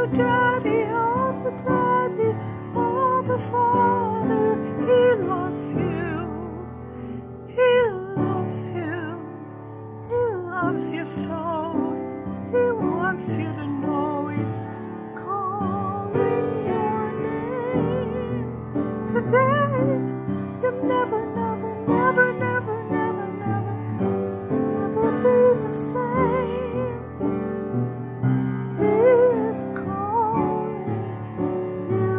Abba Daddy, Abba Daddy, Abba Father, He loves you. He loves you. He loves you so. He wants you to know He's calling your name. Today, you'll never, never, never, never, never, never, never be the same. He is calling you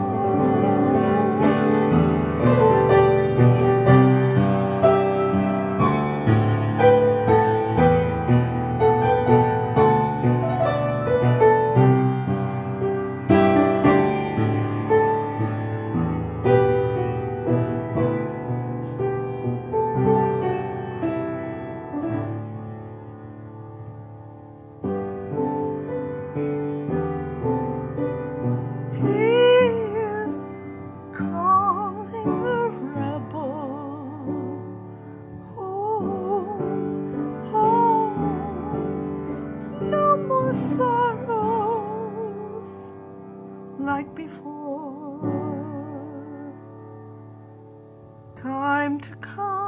calling the rebel home, home. No more sorrows like before. Time to come.